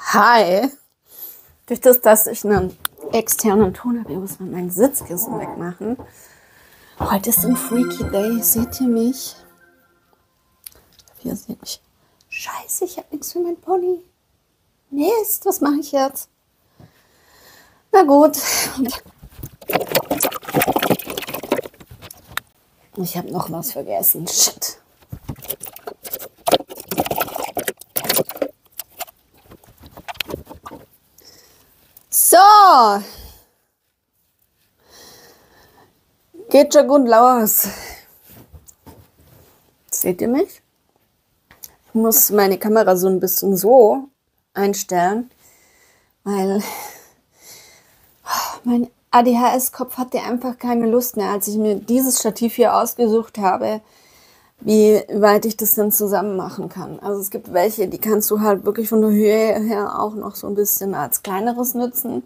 Hi. Durch das, dass ich einen externen Ton habe, muss man meinen Sitzkissen wegmachen. Heute ist ein Freaky Day. Seht ihr mich? Ihr seht mich. Scheiße, ich habe nichts für mein Pony. Mist, was mache ich jetzt? Na gut. Ich habe noch was vergessen. Shit. So. Geht schon gut los. Seht ihr mich? Ich muss meine Kamera so ein bisschen so einstellen, weil mein ADHS-Kopf hatte einfach keine Lust mehr, als ich mir dieses Stativ hier ausgesucht habe, wie weit ich das dann zusammen machen kann. Also es gibt welche, die kannst du halt wirklich von der Höhe her auch noch so ein bisschen als kleineres nutzen.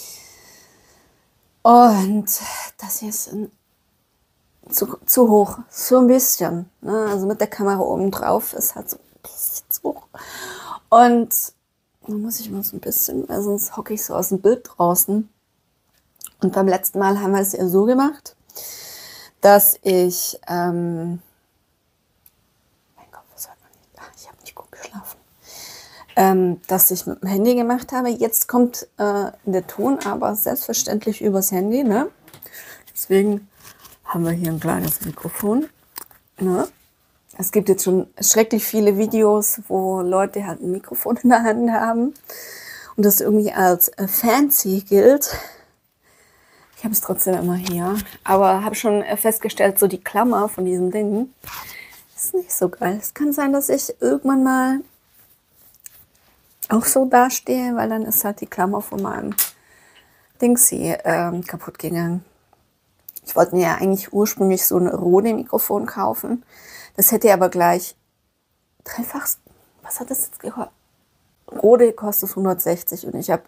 Und das hier ist zu hoch, so ein bisschen. Ne? Also mit der Kamera oben drauf ist halt so ein bisschen zu hoch. Und da muss ich mal so ein bisschen, weil sonst hocke ich so aus dem Bild draußen. Und beim letzten Mal haben wir es ja so gemacht, dass ich, mein Kopf, was hört man nicht? Ich habe nicht gut geschlafen. Dass ich mit dem Handy gemacht habe. Jetzt kommt der Ton aber selbstverständlich übers Handy. Ne? Deswegen haben wir hier ein kleines Mikrofon. Ne? Es gibt jetzt schon schrecklich viele Videos, wo Leute halt ein Mikrofon in der Hand haben und das irgendwie als fancy gilt. Ich habe es trotzdem immer hier, aber habe schon festgestellt, so die Klammer von diesem Ding ist nicht so geil. Es kann sein, dass ich irgendwann mal auch so dastehe, weil dann ist halt die Klammer von meinem Dingsy kaputt gegangen. Ich wollte mir ja eigentlich ursprünglich so ein Rode-Mikrofon kaufen. Das hätte aber gleich dreifach, was hat das jetzt gekostet? Rode kostet 160 und ich habe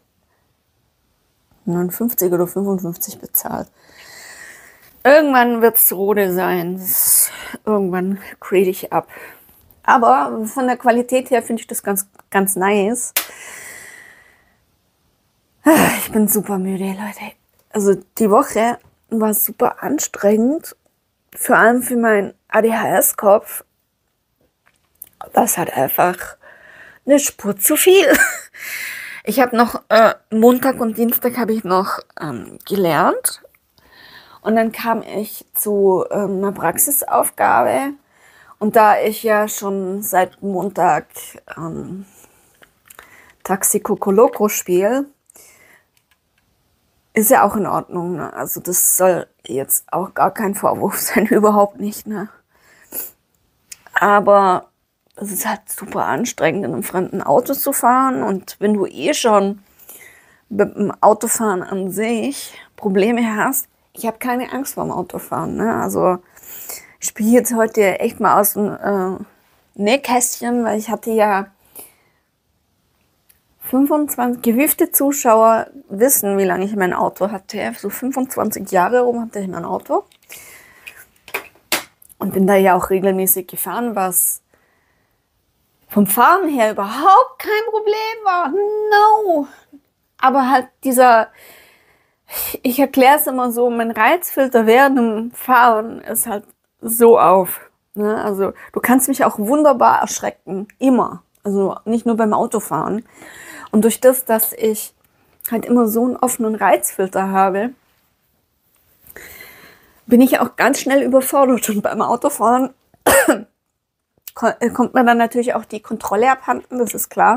59 oder 55 bezahlt. Irgendwann wird es Rode sein. Irgendwann grade ich ab. Aber von der Qualität her finde ich das ganz nice. Ich bin super müde, Leute. Also die Woche war super anstrengend. Vor allem für meinen ADHS-Kopf. Das hat einfach eine Spur zu viel. Ich habe noch Montag und Dienstag habe ich noch gelernt. Und dann kam ich zu einer Praxisaufgabe. Und da ich ja schon seit Montag Taxi Cocoloco spiele, ist ja auch in Ordnung. Ne? Also das soll jetzt auch gar kein Vorwurf sein, überhaupt nicht. Ne? Aber es ist halt super anstrengend, in einem fremden Auto zu fahren. Und wenn du eh schon mit dem Autofahren an sich Probleme hast, ich habe keine Angst vor dem Autofahren. Ne? Also ich spiele jetzt heute echt mal aus dem Nähkästchen, weil ich hatte ja 25 gewiefte Zuschauer wissen, wie lange ich mein Auto hatte. So 25 Jahre rum hatte ich mein Auto. Und bin da ja auch regelmäßig gefahren, was vom Fahren her überhaupt kein Problem war. No! Aber halt ich erkläre es immer so, mein Reizfilter während dem Fahren ist halt so auf. Ne? Also du kannst mich auch wunderbar erschrecken. Immer. Also nicht nur beim Autofahren. Und durch das, dass ich halt immer so einen offenen Reizfilter habe, bin ich auch ganz schnell überfordert. Und beim Autofahren kommt mir dann natürlich auch die Kontrolle abhanden, das ist klar.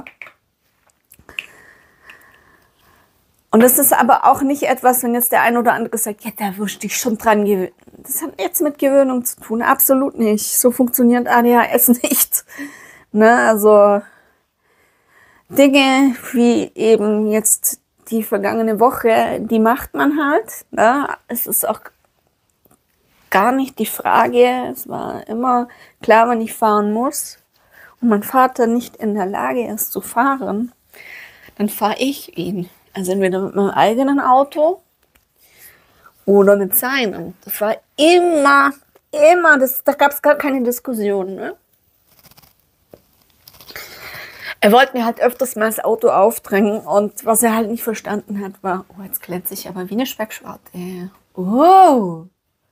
Und das ist aber auch nicht etwas, wenn jetzt der ein oder andere sagt, ja, da wirst du dich schon dran gewöhnen. Das hat nichts mit Gewöhnung zu tun, absolut nicht. So funktioniert ADHS nicht. Ne? Also Dinge wie eben jetzt die vergangene Woche, die macht man halt. Ne? Es ist auch gar nicht die Frage, es war immer klar, wenn ich fahren muss und mein Vater nicht in der Lage ist zu fahren, dann fahre ich ihn. Also entweder mit meinem eigenen Auto oder mit seinem. Das war immer, da gab es gar keine Diskussion. Ne? Er wollte mir halt öfters mal das Auto aufdrängen und was er halt nicht verstanden hat, war, oh, jetzt glänze ich aber wie eine Speckschwarte. Oh.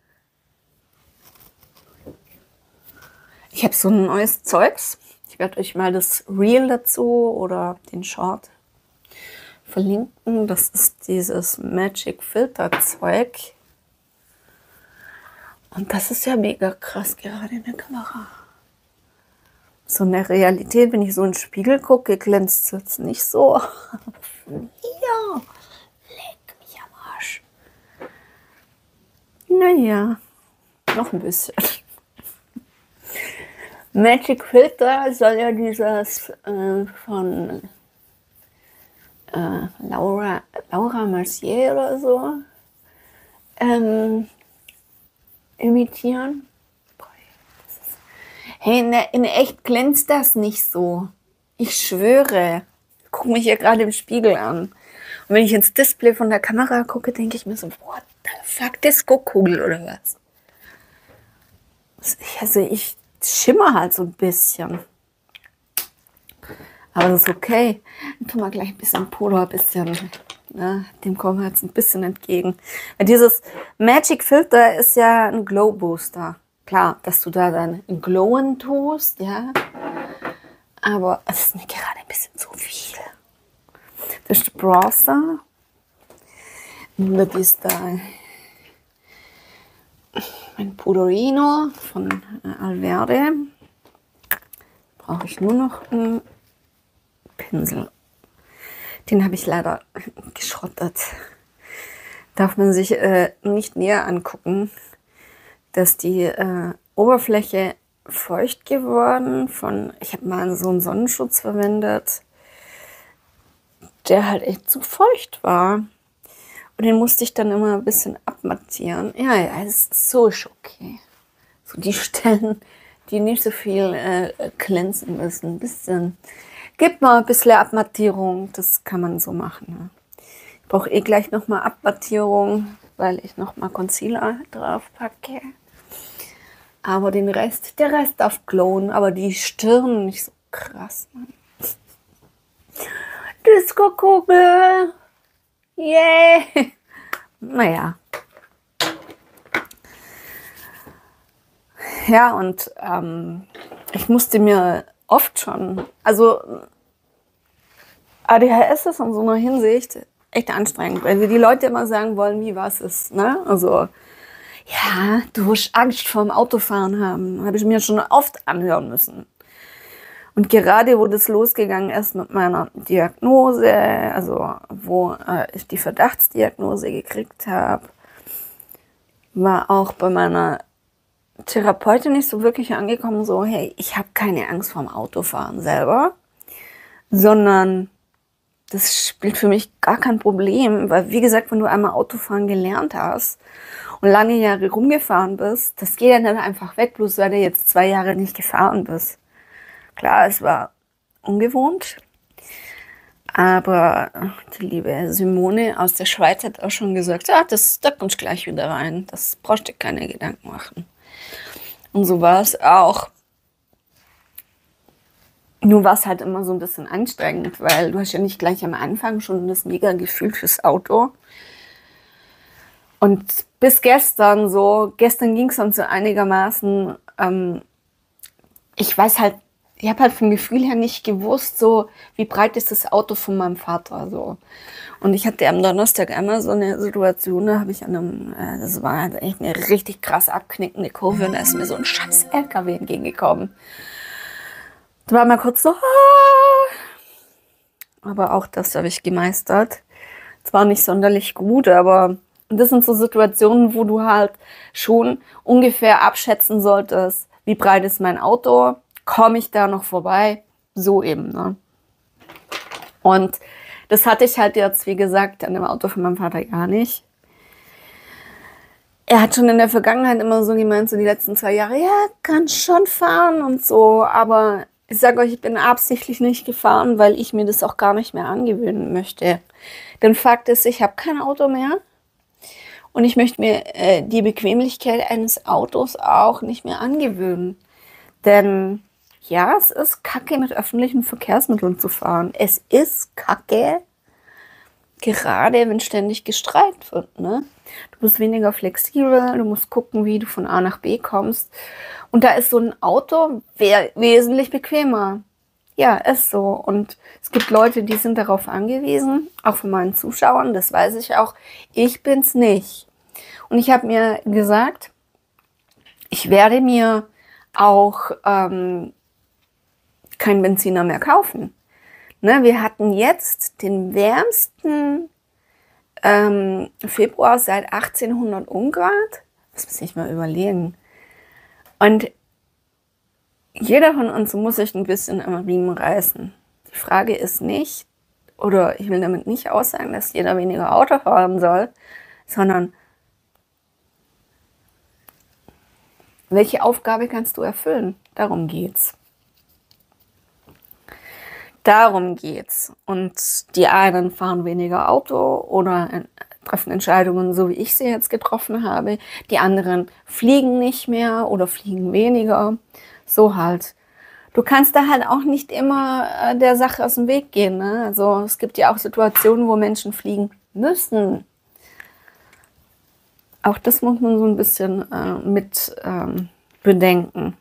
Ich habe so ein neues Zeugs. Ich werde euch mal das Reel dazu oder den Short verlinken. Das ist dieses Magic Filter Zeug. Und das ist ja mega krass gerade in der Kamera. So in der Realität, wenn ich so in den Spiegel gucke, glänzt es jetzt nicht so. Ja, leck mich am Arsch. Naja, noch ein bisschen. Magic Filter soll ja dieses von Laura Mercier oder so imitieren. Hey, in echt glänzt das nicht so. Ich schwöre. Ich gucke mich hier gerade im Spiegel an. Und wenn ich ins Display von der Kamera gucke, denke ich mir so, what the fuck, Disco-Kugel oder was? Also ich schimmer halt so ein bisschen. Aber das ist okay. Dann tun wir gleich ein bisschen Puder, ein bisschen, ne, dem kommen wir jetzt ein bisschen entgegen. Weil dieses Magic Filter ist ja ein Glow Booster. Klar, dass du da dann glowen tust, ja. Aber es ist mir gerade ein bisschen zu viel. Das ist der Bronzer. Und das ist da mein Puderino von Alverde. Brauche ich nur noch einen Pinsel. Den habe ich leider geschrottet. Darf man sich nicht näher angucken, dass die Oberfläche feucht geworden ich habe mal so einen Sonnenschutz verwendet, der halt echt zu feucht war. Und den musste ich dann immer ein bisschen abmattieren. Ja, es ist so okay. So die Stellen, die nicht so viel glänzen müssen. Ein bisschen, gibt mal ein bisschen Abmattierung, das kann man so machen. Ne? Ich brauche gleich nochmal Abmattierung, weil ich nochmal Concealer drauf packe. Aber der Rest darf glowen, aber die Stirn nicht so krass, Mann. Disco-Kugel! Yeah! Naja. Ja, und ich musste mir oft schon, also ADHS ist in so einer Hinsicht echt anstrengend, weil die Leute immer sagen wollen, wie was ist, ne? Also ja, du wirst Angst vorm Autofahren haben. Habe ich mir schon oft anhören müssen. Und gerade wo das losgegangen ist mit meiner Diagnose, also wo ich die Verdachtsdiagnose gekriegt habe, war auch bei meiner Therapeutin nicht so wirklich angekommen, so, hey, ich habe keine Angst vorm Autofahren selber, sondern das spielt für mich gar kein Problem, weil wie gesagt, wenn du einmal Autofahren gelernt hast und lange Jahre rumgefahren bist, das geht dann einfach weg, bloß weil du jetzt 2 Jahre nicht gefahren bist. Klar, es war ungewohnt, aber die liebe Simone aus der Schweiz hat auch schon gesagt, ja, da kommst du gleich wieder rein, das brauchst du dir keine Gedanken machen. Und so war es auch. Nur war es halt immer so ein bisschen anstrengend, weil du hast ja nicht gleich am Anfang schon das mega Gefühl fürs Auto. Und bis gestern ging es dann so einigermaßen, ich habe halt vom Gefühl her nicht gewusst, so wie breit ist das Auto von meinem Vater, so. Und ich hatte am Donnerstag einmal so eine Situation, da habe ich das war halt echt eine richtig krass abknickende Kurve und da ist mir so ein scheiß LKW entgegengekommen. Da war mal kurz so, aber auch das habe ich gemeistert. Zwar nicht sonderlich gut, aber das sind so Situationen, wo du halt schon ungefähr abschätzen solltest, wie breit ist mein Auto, komme ich da noch vorbei, so eben, ne? Und das hatte ich halt jetzt, wie gesagt, an dem Auto von meinem Vater gar nicht. Er hat schon in der Vergangenheit immer so gemeint, so die letzten 2 Jahre, ja, kann schon fahren und so, aber ich sage euch, ich bin absichtlich nicht gefahren, weil ich mir das auch gar nicht mehr angewöhnen möchte. Denn Fakt ist, ich habe kein Auto mehr und ich möchte mir die Bequemlichkeit eines Autos auch nicht mehr angewöhnen. Denn Ja, es ist kacke, mit öffentlichen Verkehrsmitteln zu fahren. Es ist kacke, gerade wenn ständig gestreikt wird, ne? Du bist weniger flexibel, du musst gucken, wie du von A nach B kommst. Und da ist so ein Auto wesentlich bequemer. Ja, ist so. Und es gibt Leute, die sind darauf angewiesen, auch von meinen Zuschauern, das weiß ich auch. Ich bin's nicht. Und ich habe mir gesagt, ich werde mir auch kein Benziner mehr kaufen. Ne, wir hatten jetzt den wärmsten Februar seit 1800 Ungrad. Das muss ich mal überlegen. Und jeder von uns muss sich ein bisschen am Riemen reißen. Die Frage ist nicht, oder ich will damit nicht aussagen, dass jeder weniger Auto fahren soll, sondern welche Aufgabe kannst du erfüllen? Darum geht's. Darum geht's. Und die einen fahren weniger Auto oder treffen Entscheidungen, so wie ich sie jetzt getroffen habe. Die anderen fliegen nicht mehr oder fliegen weniger. So halt. Du kannst da halt auch nicht immer der Sache aus dem Weg gehen, ne? Also es gibt ja auch Situationen, wo Menschen fliegen müssen. Auch das muss man so ein bisschen mit bedenken.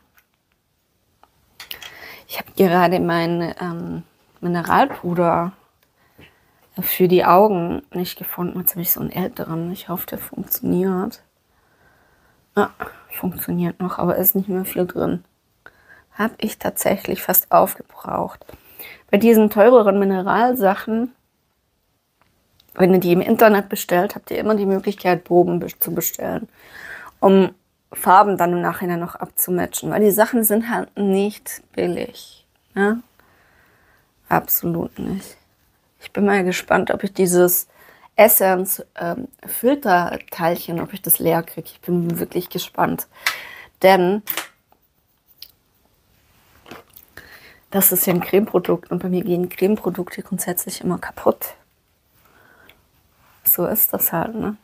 Ich habe gerade mein Mineralpuder für die Augen nicht gefunden. Jetzt habe ich so einen älteren. Ich hoffe, der funktioniert. Ah, funktioniert noch, aber ist nicht mehr viel drin. Habe ich tatsächlich fast aufgebraucht. Bei diesen teureren Mineralsachen, wenn ihr die im Internet bestellt, habt ihr immer die Möglichkeit, Proben zu bestellen, um Farben dann im Nachhinein noch abzumatchen, weil die Sachen sind halt nicht billig. Ne? Absolut nicht. Ich bin mal gespannt, ob ich dieses Essence Filterteilchen, ob ich das leer kriege. Ich bin wirklich gespannt. Denn das ist ja ein Cremeprodukt und bei mir gehen Cremeprodukte grundsätzlich immer kaputt. So ist das halt, ne?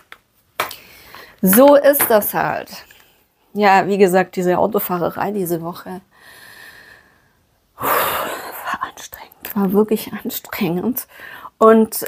So ist das halt. Ja, wie gesagt, diese Autofahrerei diese Woche war anstrengend, war wirklich anstrengend. Und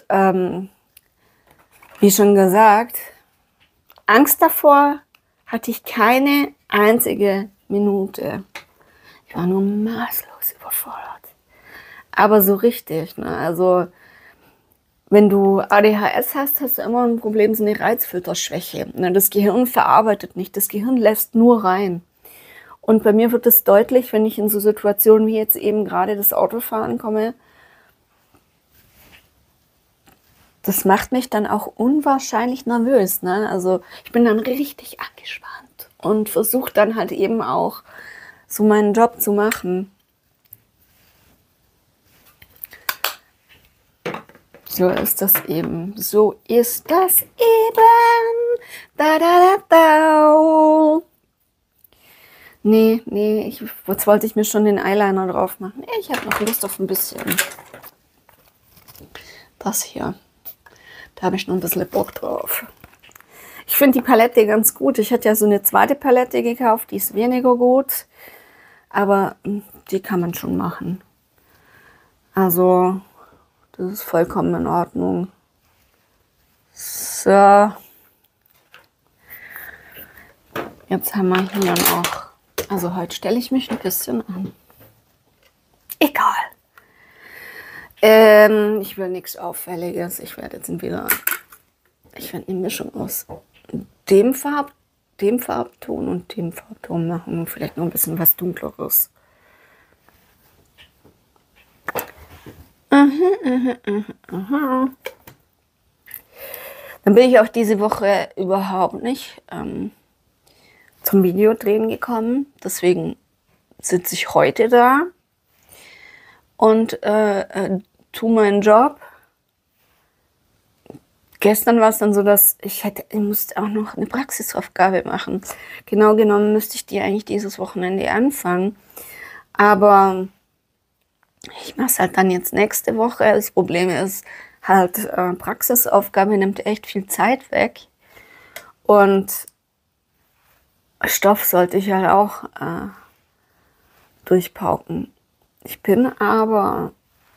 wie schon gesagt, Angst davor hatte ich keine einzige Minute. Ich war nur maßlos überfordert. Aber so richtig, ne? Also wenn du ADHS hast, hast du immer ein Problem, so eine Reizfilterschwäche. Ne? Das Gehirn verarbeitet nicht, das Gehirn lässt nur rein. Und bei mir wird es deutlich, wenn ich in so Situationen wie jetzt eben gerade das Autofahren komme. Das macht mich dann auch unwahrscheinlich nervös. Ne? Also ich bin dann richtig angespannt und versuche dann halt eben auch so meinen Job zu machen. So ist das eben. So ist das eben. Da, da, da, da. Nee, jetzt wollte ich mir schon den Eyeliner drauf machen. Ich habe noch Lust auf ein bisschen. Das hier. Da habe ich noch ein bisschen Bock drauf. Ich finde die Palette ganz gut. Ich hatte ja so eine zweite Palette gekauft, die ist weniger gut. Aber die kann man schon machen. Also, das ist vollkommen in Ordnung. So. Jetzt haben wir hier noch. Also heute stelle ich mich ein bisschen an. Egal. Ich will nichts Auffälliges. Ich werde jetzt entweder. Ich werde eine Mischung aus dem Farbton und dem Farbton machen. Und vielleicht noch ein bisschen was Dunkleres. Dann bin ich auch diese Woche überhaupt nicht zum Videodrehen gekommen. Deswegen sitze ich heute da und tue meinen Job. Gestern war es dann so, dass ich musste auch noch eine Praxisaufgabe machen. Genau genommen müsste ich die eigentlich dieses Wochenende anfangen. Aber ich mache es halt dann jetzt nächste Woche. Das Problem ist halt, Praxisaufgabe nimmt echt viel Zeit weg. Und Stoff sollte ich halt auch durchpauken. Ich bin aber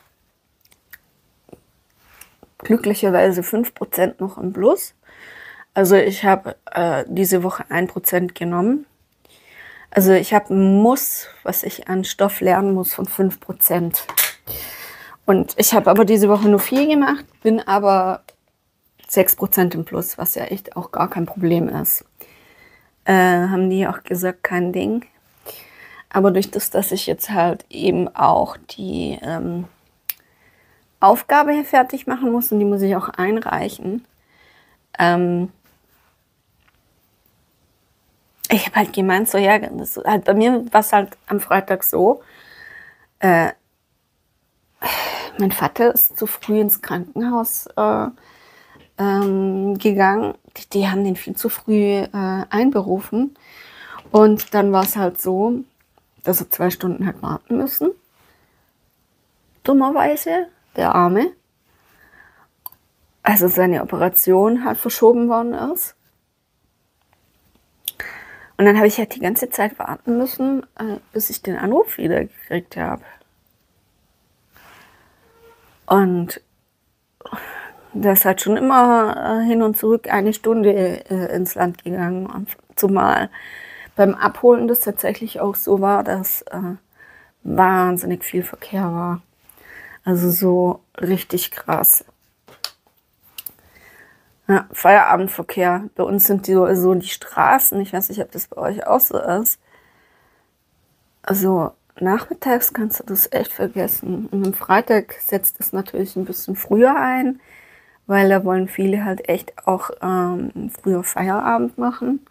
glücklicherweise 5% noch im Plus. Also ich habe diese Woche 1% genommen. Also ich habe ein Muss, was ich an Stoff lernen muss, von 5%. Und ich habe aber diese Woche nur 4 gemacht, bin aber 6% im Plus, was ja echt auch gar kein Problem ist. Haben die auch gesagt, kein Ding. Aber durch das, dass ich jetzt halt eben auch die Aufgabe hier fertig machen muss und die muss ich auch einreichen, ich habe halt gemeint, so ja, das halt, bei mir war es halt am Freitag so, mein Vater ist zu früh ins Krankenhaus gegangen. Die haben den viel zu früh einberufen. Und dann war es halt so, dass er 2 Stunden hat warten müssen. Dummerweise, der Arme. Also seine Operation halt verschoben worden ist. Und dann habe ich halt die ganze Zeit warten müssen, bis ich den Anruf wieder gekriegt habe. Und da ist halt schon immer hin und zurück 1 Stunde ins Land gegangen. Zumal beim Abholen das tatsächlich auch so war, dass wahnsinnig viel Verkehr war. Also so richtig krass. Ja, Feierabendverkehr. Bei uns sind so die Straßen, ich weiß nicht, ob das bei euch auch so ist. Also nachmittags kannst du das echt vergessen. Und am Freitag setzt es natürlich ein bisschen früher ein, weil da wollen viele halt echt auch früher Feierabend machen.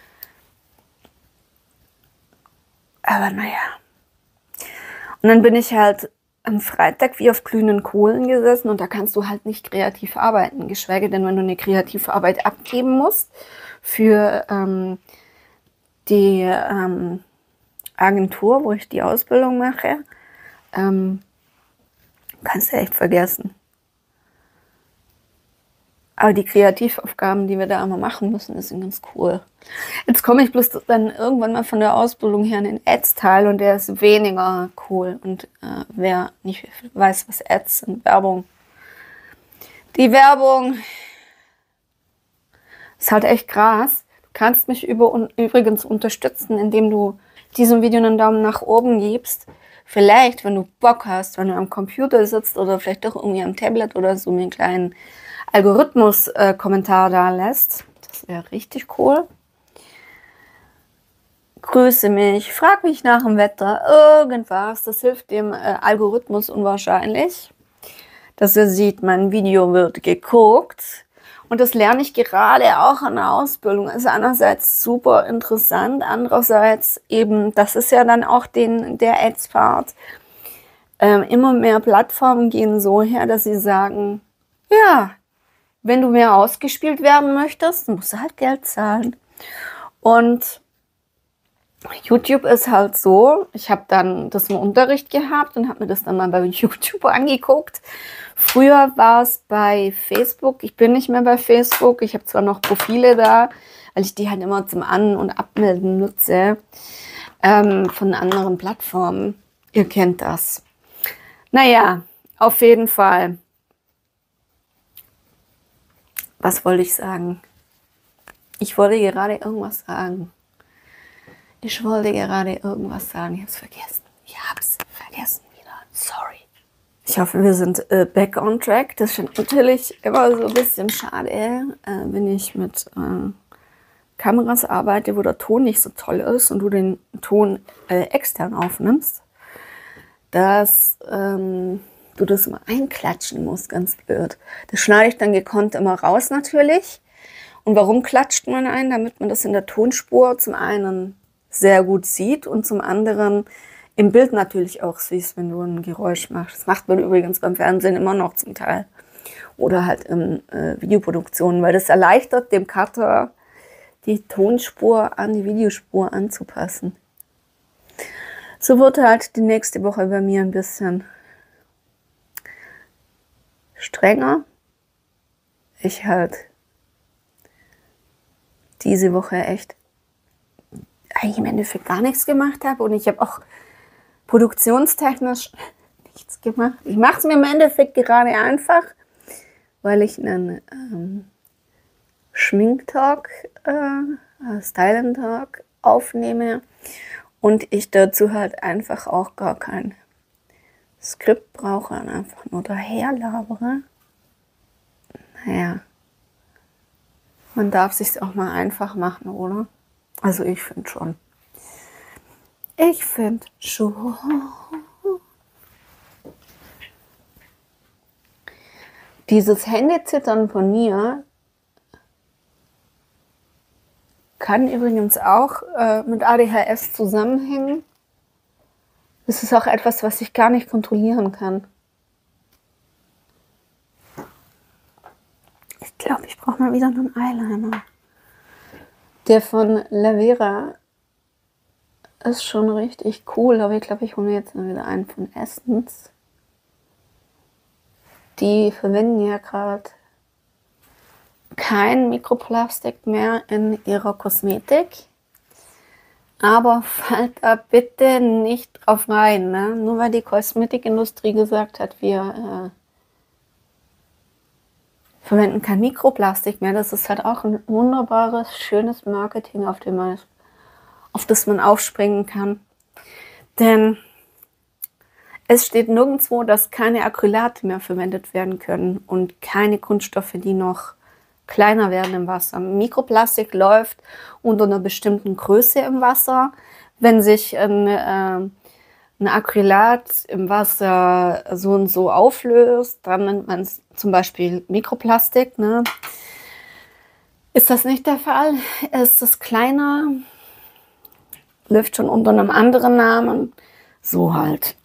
Aber naja. Und dann bin ich halt am Freitag wie auf glühenden Kohlen gesessen und da kannst du halt nicht kreativ arbeiten. Geschweige denn, wenn du eine kreative Arbeit abgeben musst für die Agentur, wo ich die Ausbildung mache, kannst du echt vergessen. Aber die Kreativaufgaben, die wir da immer machen müssen, sind ganz cool. Jetzt komme ich bloß dann irgendwann mal von der Ausbildung her in den Ads-Teil und der ist weniger cool. Und wer nicht weiß, was Ads sind, Werbung. Die Werbung ist halt echt krass. Du kannst mich übrigens unterstützen, indem du diesem Video einen Daumen nach oben gibst. Vielleicht, wenn du Bock hast, wenn du am Computer sitzt oder vielleicht doch irgendwie am Tablet oder so, mir einen kleinen Algorithmus-Kommentar da lässt. Das wäre richtig cool. Grüße mich, frag mich nach dem Wetter, irgendwas. Das hilft dem Algorithmus unwahrscheinlich, dass er sieht, mein Video wird geguckt. Und das lerne ich gerade auch in der Ausbildung. Ist einerseits super interessant, andererseits eben, das ist ja dann auch der Ads-Part. Immer mehr Plattformen gehen so her, dass sie sagen, ja, wenn du mehr ausgespielt werden möchtest, musst du halt Geld zahlen. Und YouTube ist halt so, ich habe dann das im Unterricht gehabt und habe mir das dann mal bei YouTube angeguckt. Früher war es bei Facebook, ich bin nicht mehr bei Facebook, ich habe zwar noch Profile da, weil ich die halt immer zum An- und Abmelden nutze, von anderen Plattformen. Ihr kennt das. Naja, auf jeden Fall. Was wollte ich sagen? Ich wollte gerade irgendwas sagen. Ich hab's vergessen. Ich hab's vergessen wieder. Sorry. Ich hoffe, wir sind back on track. Das ist natürlich immer so ein bisschen schade, wenn ich mit Kameras arbeite, wo der Ton nicht so toll ist und du den Ton extern aufnimmst, dass du das immer einklatschen musst, ganz blöd. Das schneide ich dann gekonnt immer raus natürlich. Und warum klatscht man ein? Damit man das in der Tonspur zum einen sehr gut sieht und zum anderen im Bild natürlich auch siehst, wenn du ein Geräusch machst. Das macht man übrigens beim Fernsehen immer noch zum Teil. Oder halt in Videoproduktionen, weil das erleichtert dem Cutter, die Tonspur an die Videospur anzupassen. So wird halt die nächste Woche bei mir ein bisschen strenger. Ich halt diese Woche echt eigentlich im Endeffekt gar nichts gemacht habe und ich habe auch produktionstechnisch nichts gemacht. Ich mache es mir im Endeffekt gerade einfach, weil ich einen Schminktalk, Styling-Talk aufnehme und ich dazu halt einfach auch gar kein Skript brauche und einfach nur daher labere. Naja, man darf es sich auch mal einfach machen, oder? Also ich finde schon. Ich finde schon. Dieses Händezittern von mir kann übrigens auch mit ADHS zusammenhängen. Das ist auch etwas, was ich gar nicht kontrollieren kann. Ich glaube, ich brauche mal wieder einen Eyeliner. Der von Lavera ist schon richtig cool, aber ich glaube, ich hole mir jetzt mal wieder einen von Essence. Die verwenden ja gerade kein Mikroplastik mehr in ihrer Kosmetik. Aber fallt da bitte nicht drauf rein, ne? Nur weil die Kosmetikindustrie gesagt hat, wir verwenden kein Mikroplastik mehr. Das ist halt auch ein wunderbares, schönes Marketing, auf das man aufspringen kann. Denn es steht nirgendwo, dass keine Acrylate mehr verwendet werden können und keine Kunststoffe, die noch kleiner werden im Wasser. Mikroplastik läuft unter einer bestimmten Größe im Wasser. Wenn sich ein Acrylat im Wasser so und so auflöst, dann nennt man es zum Beispiel Mikroplastik. Ne? Ist das nicht der Fall? Ist es kleiner, läuft schon unter einem anderen Namen, so halt.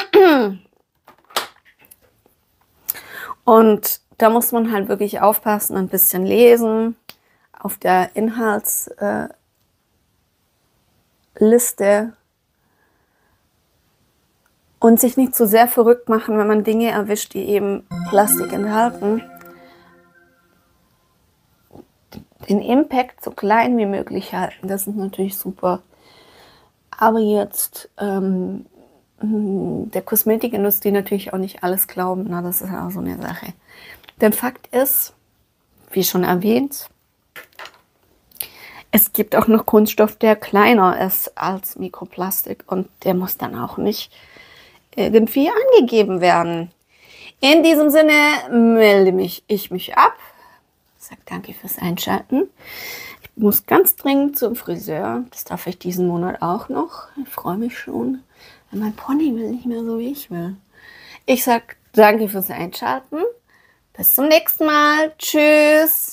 Und da muss man halt wirklich aufpassen, ein bisschen lesen, auf der Inhaltsliste und sich nicht zu sehr verrückt machen, wenn man Dinge erwischt, die eben Plastik enthalten. Den Impact so klein wie möglich halten, das ist natürlich super. Aber jetzt der Kosmetikindustrie natürlich auch nicht alles glauben, na, das ist auch so eine Sache. Denn Fakt ist, wie schon erwähnt, es gibt auch noch Kunststoff, der kleiner ist als Mikroplastik und der muss dann auch nicht irgendwie angegeben werden. In diesem Sinne melde ich mich ab, sage danke fürs Einschalten. Ich muss ganz dringend zum Friseur, das darf ich diesen Monat auch noch, ich freue mich schon. Mein Pony will nicht mehr so, wie ich will. Ich sage danke fürs Einschalten. Bis zum nächsten Mal. Tschüss.